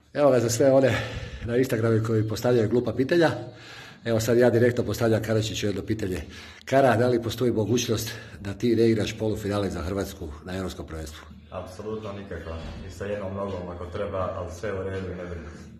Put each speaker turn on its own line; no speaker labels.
Evo ga za sve one na Instagramu koji postavljaju glupa pitanja. Evo sad ja direktno postavljam Karačiću jedno pitanje. Kara, da li postoji mogućnost da ti ne igraš polufinale za Hrvatsku na Europskom prvenstvu?
Apsolutno nikakva. I sa jednom nogom ako treba, ali sve u redu i ne brinite.